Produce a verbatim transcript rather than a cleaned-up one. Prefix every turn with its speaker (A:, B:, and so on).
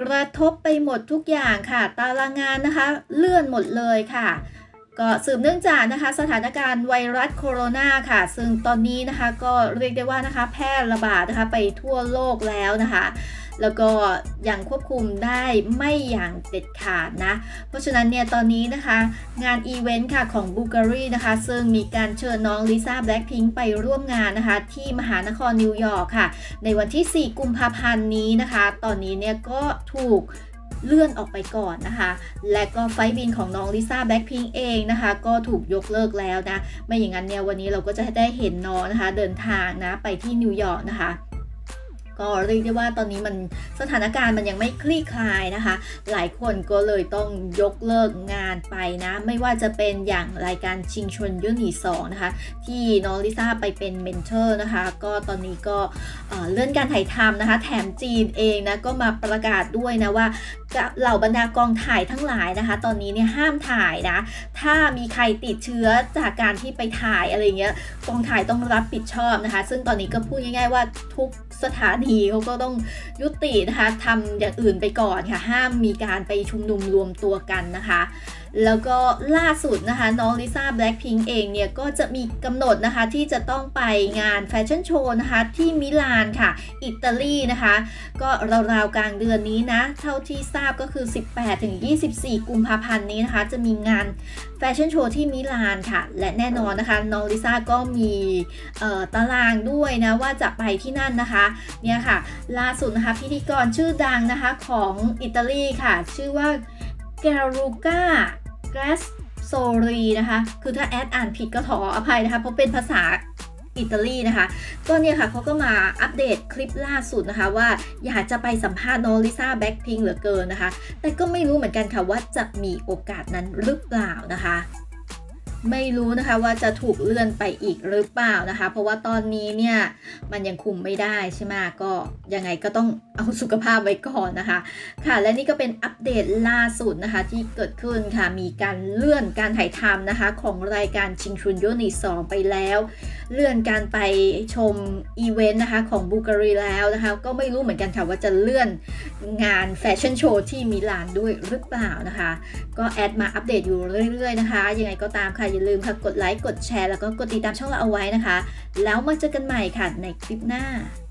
A: กระทบไปหมดทุกอย่างค่ะตารางงานนะคะเลื่อนหมดเลยค่ะก็สืบเนื่องจากนะคะสถานการณ์ไวรัสโคโรนาค่ะซึ่งตอนนี้นะคะก็เรียกได้ว่านะคะแพร่ระบาดนะคะไปทั่วโลกแล้วนะคะแล้วก็ยังควบคุมได้ไม่อย่างเด็ดขาดนะเพราะฉะนั้นเนี่ยตอนนี้นะคะงานอีเวนต์ค่ะของบูการีนะคะซึ่งมีการเชิญน้องลิซ่าแบล็คพิงค์ไปร่วมงานนะคะที่มหานครนิวยอร์กค่ะในวันที่สี่กุมภาพันธ์นี้นะคะตอนนี้เนี่ยก็ถูกเลื่อนออกไปก่อนนะคะและก็ไฟล์บินของน้องลิซ่าแบล็คพิงค์เองนะคะก็ถูกยกเลิกแล้วนะไม่อย่างนั้นเนี่ยวันนี้เราก็จะได้เห็นน้องนะคะเดินทางนะไปที่นิวยอร์กนะคะก็เรียกได้ว่าตอนนี้มันสถานการณ์มันยังไม่คลี่คลายนะคะหลายคนก็เลยต้องยกเลิกงานไปนะไม่ว่าจะเป็นอย่างรายการชิงชวนยุนีสองนะคะที่น้องลิซ่าไปเป็นเมนเทอร์นะคะก็ตอนนี้ก็เลื่อนการถ่ายทำนะคะแถมจีนเองนะก็มาประกาศด้วยนะว่าเหล่าบรรดากองถ่ายทั้งหลายนะคะตอนนี้เนี่ยห้ามถ่ายนะถ้ามีใครติดเชื้อจากการที่ไปถ่ายอะไรเงี้ยกองถ่ายต้องรับผิดชอบนะคะซึ่งตอนนี้ก็พูดง่ายๆว่าทุกสถานีเขาก็ต้องยุตินะคะทำอย่างอื่นไปก่อนค่ะห้ามมีการไปชุมนุมรวมตัวกันนะคะแล้วก็ล่าสุดนะคะน้องลิซ่าแบล็คพิงค์เองเนี่ยก็จะมีกำหนดนะคะที่จะต้องไปงานแฟชั่นโชว์นะคะที่มิลานค่ะอิตาลีนะคะก็ราวๆกลางเดือนนี้นะเท่าที่ทราบก็คือ สิบแปดถึงยี่สิบสี่ กุมภาพันธ์นี้นะคะจะมีงานแฟชั่นโชว์ที่มิลานค่ะและแน่นอนนะคะน้องลิซ่าก็มีตารางด้วยนะว่าจะไปที่นั่นนะคะเนี่ยค่ะล่าสุดนะคะพิธีกรชื่อดังนะคะของอิตาลีค่ะชื่อว่าแกรูกาแกรสโซรีนะคะคือถ้าแอดอ่านผิดก็ขออภัยนะคะเพราะเป็นภาษาอิตาลีนะคะก็เนี่ยค่ะเขาก็มาอัปเดตคลิปล่าสุดนะคะว่าอยากจะไปสัมภาษณ์น้องลิซ่าแบล็คพิงค์เหลือเกินนะคะแต่ก็ไม่รู้เหมือนกันค่ะว่าจะมีโอกาสนั้นหรือเปล่านะคะไม่รู้นะคะว่าจะถูกเลื่อนไปอีกหรือเปล่านะคะเพราะว่าตอนนี้เนี่ยมันยังคุมไม่ได้ใช่ไหมก็ยังไงก็ต้องเอาสุขภาพไว้ก่อนนะคะค่ะและนี่ก็เป็นอัปเดตล่าสุดนะคะที่เกิดขึ้นค่ะมีการเลื่อนการถ่ายทำนะคะของรายการชิงชุนโยนีสองไปแล้วเลื่อนการไปชมอีเวนต์นะคะของบูการีแล้วนะคะก็ไม่รู้เหมือนกันค่ะว่าจะเลื่อนงานแฟชั่นโชว์ที่มิลานด้วยหรือเปล่านะคะก็แอดมาอัปเดตอยู่เรื่อยๆนะคะยังไงก็ตามค่ะอย่าลืมค่ะกดไลค์กดแชร์แล้วก็กดติดตามช่องเราเอาไว้นะคะแล้วมาเจอกันใหม่ค่ะในคลิปหน้า